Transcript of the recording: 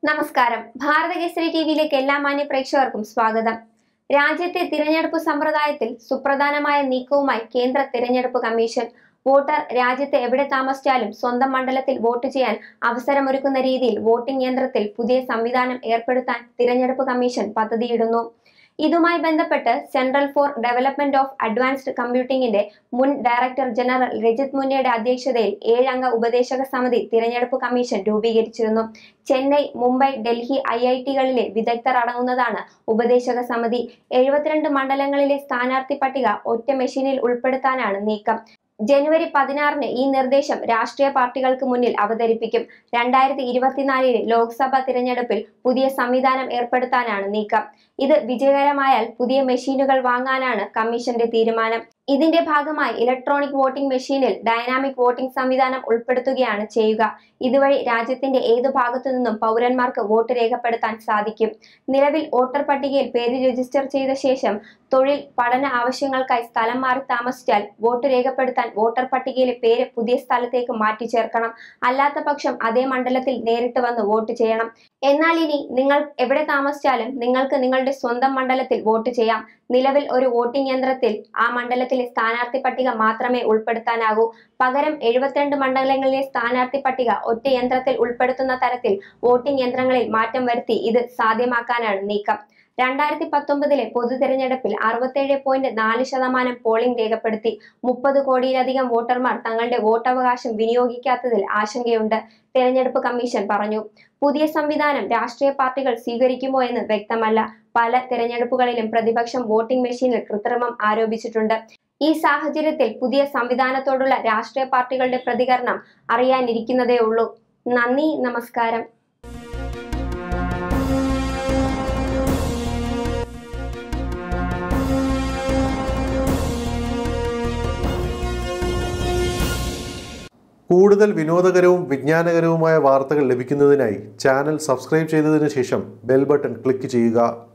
നമസ്കാരം. ഭാരതകേസരി ടിവിയിലേക്ക് എല്ലാ മാന്യ പ്രേക്ഷകർക്കും സ്വാഗതം. രാജ്യത്തെ തിരഞ്ഞെടുപ്പ് സമ്പ്രദായത്തിൽ സുപ്രധാനമായ നീക്കവുമായി കേന്ദ്ര തിരഞ്ഞെടുപ്പ് കമ്മീഷൻ. വോട്ടർ രാജ്യത്ത് എവിടെ താമസിച്ചാലും സ്വന്തം മണ്ഡലത്തിൽ വോട്ട് ചെയ്യാൻ അവസരമൊരുക്കുന്ന രീതിയിൽ വോട്ടിംഗ് യന്ത്രത്തിൽ പുതിയ സംവിധാനം ഏർപ്പെടുത്താൻ തിരഞ്ഞെടുപ്പ് കമ്മീഷൻ പദ്ധതിയിടുന്നു. ഇതുമായി ബന്ധപ്പെട്ട് centre for development of advanced കമ്പ്യൂട്ടിംഗിന്റെ മുൻ ഡയറക്ടർ ജനറൽ രജിത് മുന്നയുടെ അധ്യക്ഷതയിൽ 7 അംഗ ഉപദേശക സമിതി തിരഞ്ഞെടുപ്പ് കമ്മീഷൻ രൂപീകരിച്ചിരുന്നു. ചെന്നൈ, മുംബൈ, ഡൽഹി IIT-കളിലെ വിദഗ്ധർ അടങ്ങുന്നതാണ് ഉപദേശക സമിതി. 72 മണ്ഡലങ്ങളിലെ സ്ഥാനാർത്ഥി പട്ടിക ഒറ്റ മെഷീനിൽ ഉൾപ്പെടുത്താനാണ് നീക്കം. ജനുവരി 16-ന് ഈ നിർദ്ദേശം രാഷ്ട്രീയ പാർട്ടികൾക്ക് മുന്നിൽ അവതരിപ്പിക്കും. 2024-ലെ ലോക്സഭാ തിരഞ്ഞെടുപ്പിൽ പുതിയ സംവിധാനം ഏർപ്പെടുത്താനാണ് നീക്കം. ഇത് വിജയകരമായാൽ പുതിയ മെഷീനുകൾ വാങ്ങാനാണ് കമ്മീഷന്റെ തീരുമാനം. ഇതിന്റെ ഭാഗമായി ഇലക്ട്രോണിക് വോട്ടിംഗ് മെഷീനിൽ ഡൈനാമിക് വോട്ടിംഗ് സംവിധാനം ഉൾപ്പെടുത്തുകയാണ് ചെയ്യുക. ഇതുവഴി രാജ്യത്തിന്റെ ഏതു ഭാഗത്തു നിന്നും പൗരന്മാർക്ക് വോട്ട് രേഖപ്പെടുത്താൻ സാധിക്കും. നിലവിൽ വോട്ടർ പട്ടികയിൽ പേര് രജിസ്റ്റർ ചെയ്ത ശേഷം തൊഴിൽ, പഠന ആവശ്യങ്ങൾക്കായി സ്ഥലം മാറി താമസിച്ചാൽ വോട്ട് രേഖപ്പെടുത്താൻ വോട്ടർ പട്ടികയിലെ പേര് പുതിയ സ്ഥലത്തേക്ക് മാറ്റി ചേർക്കണം. അല്ലാത്ത പക്ഷം അതേ മണ്ഡലത്തിൽ നേരിട്ട് വന്ന് വോട്ട് ചെയ്യണം. എന്നാൽ ഇനി നിങ്ങൾ എവിടെ താമസിച്ചാലും നിങ്ങൾക്ക് നിങ്ങളുടെ സ്വന്തം മണ്ഡലത്തിൽ വോട്ട് ചെയ്യാം. നിലവിൽ ഒരു വോട്ടിംഗ് യന്ത്രത്തിൽ ആ മണ്ഡലത്തിലെ സ്ഥാനാർത്ഥി പട്ടിക മാത്രമേ ഉൾപ്പെടുത്താനാകൂ. പകരം 72 മണ്ഡലങ്ങളിലെ സ്ഥാനാർത്ഥി പട്ടിക ഒറ്റ യന്ത്രത്തിൽ ഉൾപ്പെടുത്തുന്ന തരത്തിൽ വോട്ടിംഗ് യന്ത്രങ്ങളിൽ മാറ്റം വരുത്തി ഇത് സാധ്യമാക്കാനാണ് നീക്കം. 2019-ലെ പൊതു തെരഞ്ഞെടുപ്പിൽ 67.4% പോളിംഗ് രേഖപ്പെടുത്തി. 30 കോടിയിലധികം വോട്ടർമാർ തങ്ങളുടെ വോട്ടവകാശം വിനിയോഗിക്കാത്തതിൽ ആശങ്കയുണ്ട്, തെരഞ്ഞെടുപ്പ് കമ്മീഷൻ പറഞ്ഞു. പുതിയ സംവിധാനം രാഷ്ട്രീയ പാർട്ടികൾ സ്വീകരിക്കുമോ എന്ന് വ്യക്തമല്ല. പല തെരഞ്ഞെടുപ്പുകളിലും പ്രതിപക്ഷം വോട്ടിംഗ് മെഷീനിൽ കൃത്രിമം ആരോപിച്ചിട്ടുണ്ട്. ഈ സാഹചര്യത്തിൽ പുതിയ സംവിധാനത്തോടുള്ള രാഷ്ട്രീയ പാർട്ടികളുടെ പ്രതികരണം അറിയാനിരിക്കുന്നതേ ഉള്ളൂ. നന്ദി, നമസ്കാരം. കൂടുതൽ വിനോദകരവും വിജ്ഞാനകരവുമായ വാർത്തകൾ ലഭിക്കുന്നതിനായി ചാനൽ സബ്സ്ക്രൈബ് ചെയ്തതിനു ശേഷം ബെൽ ബട്ടൺ ക്ലിക്ക് ചെയ്യുക.